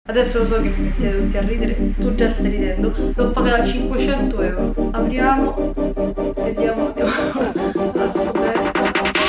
Adesso lo so che mi mettete tutti a ridere, tu già stai ridendo, l'ho pagata 500 euro. Apriamo, vediamo la scoperta.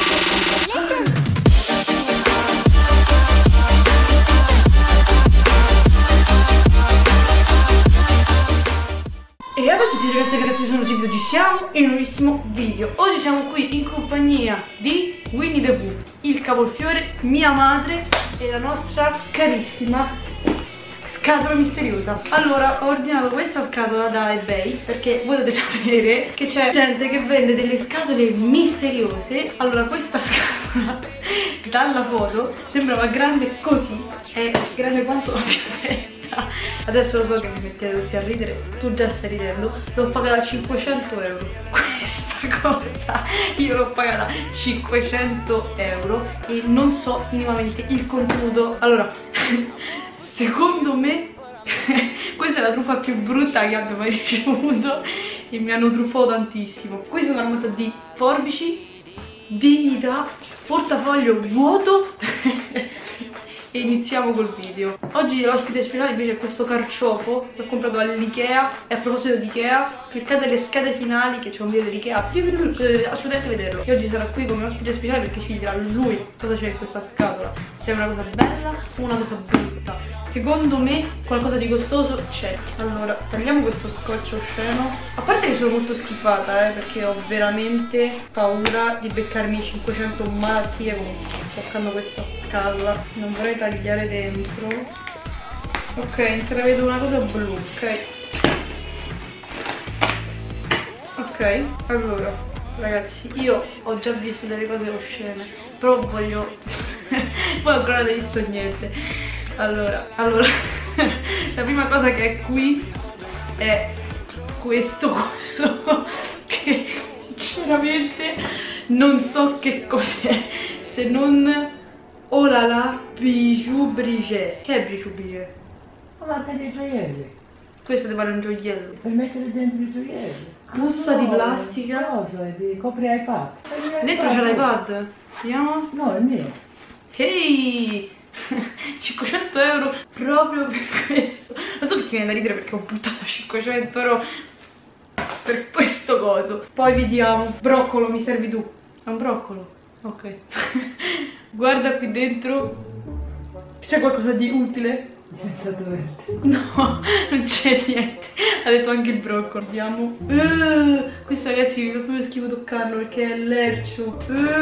E a tutti ragazzi e ragazzi, sono Silvio, ci siamo in un nuovissimo video. Oggi siamo qui in compagnia di Winnie the Pooh, il cavolfiore, mia madre e la nostra carissima scatola misteriosa. Allora, ho ordinato questa scatola da eBay perché potete sapere che c'è gente che vende delle scatole misteriose. Allora, questa scatola dalla foto sembrava grande così, è grande quanto la mia testa. Adesso lo so che mi mettete tutti a ridere, tu già stai ridendo, l'ho pagata 500 euro. Questa cosa io l'ho pagata 500 euro e non so minimamente il contenuto. Allora, secondo me questa è la truffa più brutta che abbia mai ricevuto e mi hanno truffato tantissimo. Qui sono armata di forbici, dignità, portafoglio vuoto e iniziamo col video. Oggi l'ospite speciale invece è questo carciofo che ho comprato all'Ikea. E a proposito di Ikea, cliccate le schede finali che c'è un video dell'Ikea, dovete assolutamente vederlo. E oggi sarà qui come ospite speciale perché ci dirà lui cosa c'è in questa scatola, se è una cosa bella o una cosa brutta. Secondo me qualcosa di costoso c'è. Allora, tagliamo questo scotch osceno. A parte che sono molto schifata, perché ho veramente paura di beccarmi 500 malattie toccando questa scatola. Non vorrei tagliare dentro. Ok, intravedo una cosa blu, ok. Ok, allora, ragazzi, io ho già visto delle cose oscene, però voglio... poi ancora non ho visto niente. Allora, la prima cosa che è qui è questo coso che sinceramente non so che cos'è, se non oh là là, bijou brigé. Che è bijou brigé? Ma marca dei gioielli. Questo deve fare un gioiello. Per mettere dentro i gioielli. Puzza di plastica. Cosa? Copri iPad. Dentro c'è l'iPad. Vediamo. No, è mio. Ehi! 500 euro proprio per questo. Non so perché viene da ridere perché ho buttato 500 euro per questo coso. Poi vediamo. Broccolo, mi servi tu. È un broccolo? Ok. Guarda qui dentro. C'è qualcosa di utile? No, non c'è niente. Ha detto anche il broccolo. Vediamo. Questo ragazzi mi fa proprio schifo toccarlo perché è lercio.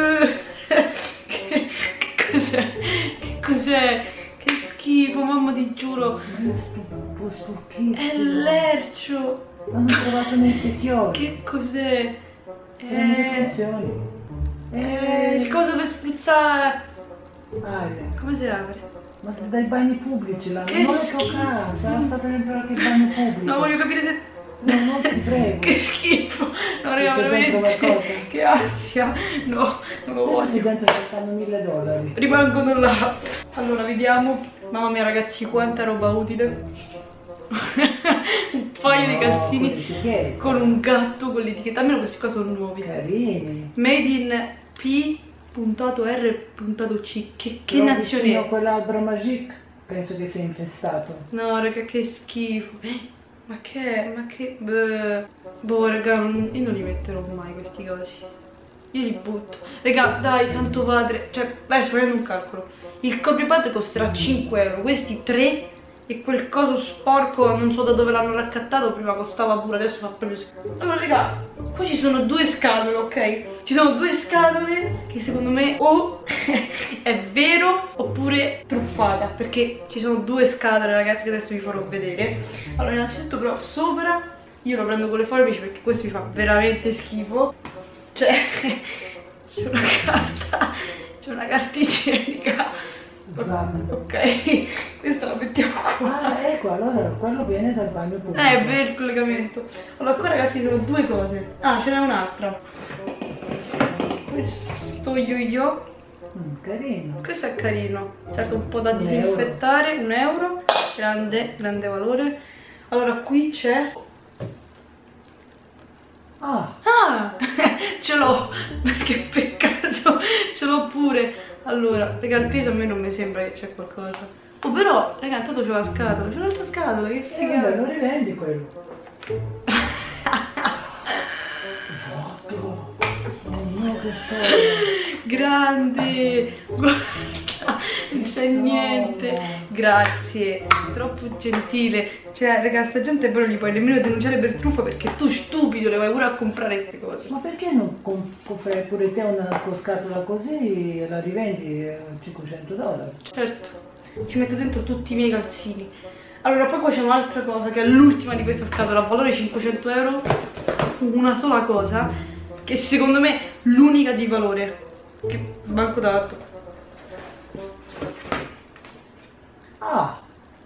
Che cos'è? Che cos'è? Che schifo, mamma, ti giuro. È lercio. L'hanno trovato nei secchioni. Che cos'è? Il coso per spruzzare. Come si apre? Ma dai bagni pubblici l'hanno. Che non schifo. toccare, sarà stata dentro anche il bagno pubblico. No, voglio capire se... No, ti prego. Che schifo. No, raga, C'è dentro veramente. qualcosa? Che ansia. No, non lo Adesso voglio. dentro ci stanno $1000. Rimangono là. Allora, vediamo. Mamma mia, ragazzi, quanta roba utile. Un paio di calzini con un gatto con l'etichetta. Almeno questi qua sono nuovi. Carini. Made in P.R.C. Che nazione è? Quell'albero Magic penso che sia infestato. No, raga, che schifo. Ma che... Boh, raga, io non li metterò mai questi cosi. Io li butto. Raga, dai, santo padre. Cioè, adesso facendo un calcolo. Il copripad costerà 5 euro. Questi 3. E quel coso sporco, non so da dove l'hanno raccattato. Prima costava pure, adesso fa proprio schifo. Allora, raga, qua ci sono due scatole, ok? Ci sono due scatole che secondo me o è vero oppure truffata, perché ci sono due scatole, ragazzi, che adesso vi farò vedere. Allora, innanzitutto però sopra io lo prendo con le forbici perché questo mi fa veramente schifo. Cioè, c'è una carta, c'è una carta igienica. Ok, questa la mettiamo qua. Ah, ecco, allora quello viene dal bagno pubblico. È vero il collegamento. Allora qua ragazzi sono due cose. Ah, ce n'è un'altra. Questo yo-yo. Carino. Questo è carino. Certo un po' da disinfettare. €1. Grande valore. Allora qui c'è... Ah! Ce l'ho! Che peccato! Ce l'ho pure! Allora, raga, il peso a me non mi sembra che c'è qualcosa. Oh, però, raga, intanto c'è la scatola, c'è un'altra scatola, che figata. Lo rivendi quello. Foto. No, che storia. Grande. Guarda, non c'è niente. Grazie, troppo gentile. Cioè, raga, sta gente però gli puoi nemmeno denunciare per truffa, perché tu stupido le vai pure a comprare queste cose. Ma perché non fai pure te una scatola così e la rivendi a $500? Certo, ci metto dentro tutti i miei calzini. Allora, poi qua c'è un'altra cosa che è l'ultima di questa scatola, a valore 500 euro. Una sola cosa, che secondo me è l'unica di valore. Che manco dato. Ah!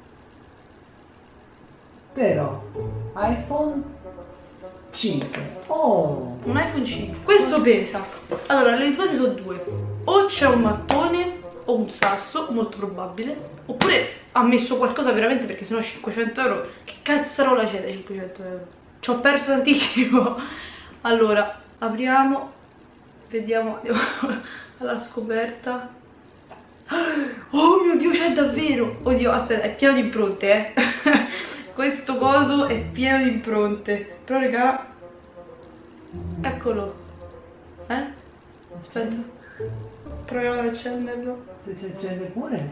Però, iPhone 5. Oh! Un iPhone 5. Questo pesa. Allora, le cose sono due. O c'è un mattone o un sasso, molto probabile. Oppure ha messo qualcosa veramente, perché sennò 500 euro. Che cazzarola c'è dai 500 euro? Ci ho perso tantissimo. Allora, apriamo. Vediamo, andiamo alla scoperta. Oh mio Dio, c'è davvero! Oddio, aspetta, è pieno di impronte, Questo coso è pieno di impronte. Però, raga, eccolo. Aspetta. Proviamo ad accenderlo. Se si accende pure.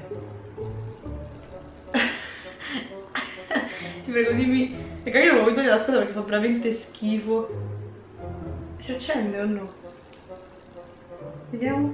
Ti prego, dimmi. Raga, io non lo voglio togliere la scatola perché fa veramente schifo. Si accende o no? Vediamo.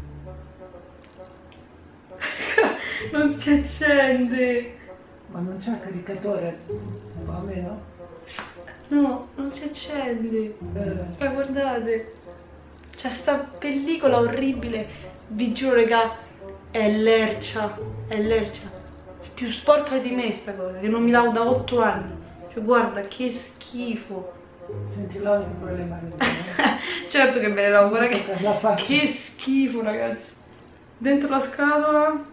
Non si accende. Ma non c'è caricatore? O almeno? No, non si accende. Guardate. C'è sta pellicola orribile. Vi giuro, raga, è lercia. È lercia. È più sporca di me sta cosa, che non mi lavo da 8 anni. Cioè, guarda, che schifo. Senti, lavati pure le mani. Certo che me le lavo, guarda che schifo, ragazzi. Dentro la scatola.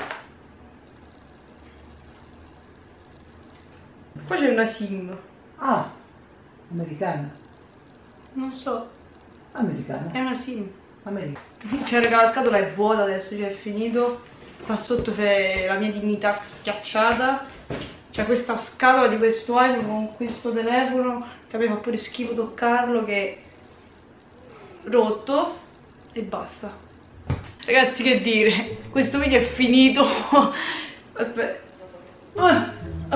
Qua c'è una SIM. Ah, americana. Non so, Americana. è una SIM. Americana. Cioè, raga, la scatola è vuota adesso, cioè è finito. Qua sotto c'è la mia dignità schiacciata. C'è questa scatola di questo iPhone con questo telefono che a me fa pure schifo toccarlo, che è rotto. E basta. Ragazzi, che dire, questo video è finito. Aspetta.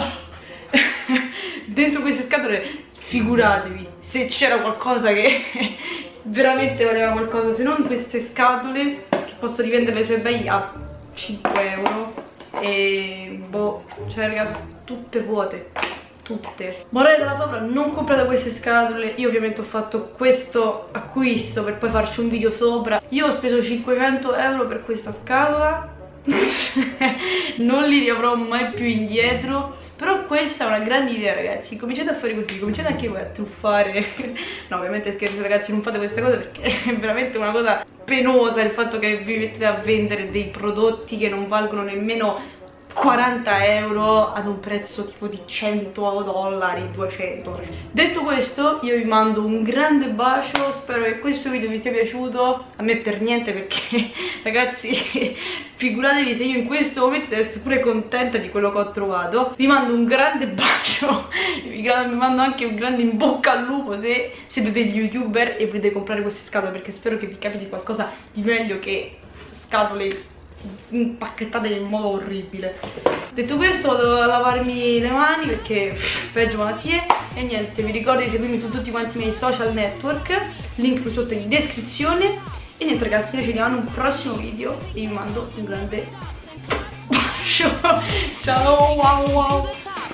Dentro queste scatole, figuratevi se c'era qualcosa che veramente valeva qualcosa, se non queste scatole che posso rivenderle su eBay a 5 euro. E boh, cioè raga, sono tutte vuote, tutte. Morale della favola, non comprate queste scatole. Io ovviamente ho fatto questo acquisto per poi farci un video sopra. Io ho speso 500 euro per questa scatola. Non li riavrò mai più indietro. Però questa è una grande idea, ragazzi. Cominciate a fare così, cominciate anche voi a truffare. No, ovviamente scherzo, ragazzi, non fate questa cosa perché è veramente una cosa penosa il fatto che vi mettete a vendere dei prodotti che non valgono nemmeno 40 euro ad un prezzo tipo di 100 dollari, 200. Detto questo, io vi mando un grande bacio, spero che questo video vi sia piaciuto. A me per niente, perché ragazzi, figuratevi se io in questo momento devo essere pure contenta di quello che ho trovato. Vi mando un grande bacio, vi mando anche un grande in bocca al lupo se siete degli youtuber e volete comprare queste scatole, perché spero che vi capiti qualcosa di meglio che scatole impacchettate in modo orribile. Detto questo, vado a lavarmi le mani perché peggio malattie. E niente, vi ricordo di seguirmi su tutti quanti i miei social network, link qui sotto in descrizione. E niente ragazzi, noi ci vediamo in un prossimo video e vi mando un grande bacio. Ciao, wow wow.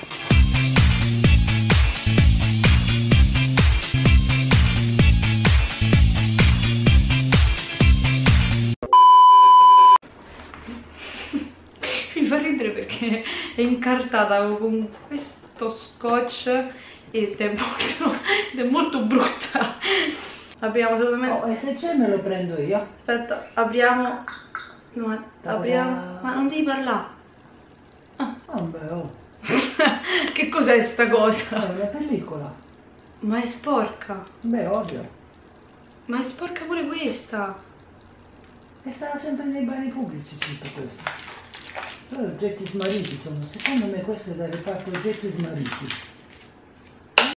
Mi fa ridere perché è incartata con questo scotch ed è molto brutta. Apriamo solamente. Oh, e se c'è me lo prendo io. Aspetta, apriamo. No, apriamo. Ma non devi parlare. Vabbè, oh. Che cos'è sta cosa? È una pellicola. Ma è sporca. Beh, ovvio. Ma è sporca pure questa. E stava sempre nei bagni pubblici tutto questo. Però oggetti smarriti sono, secondo me questo è da reparto oggetti smarriti.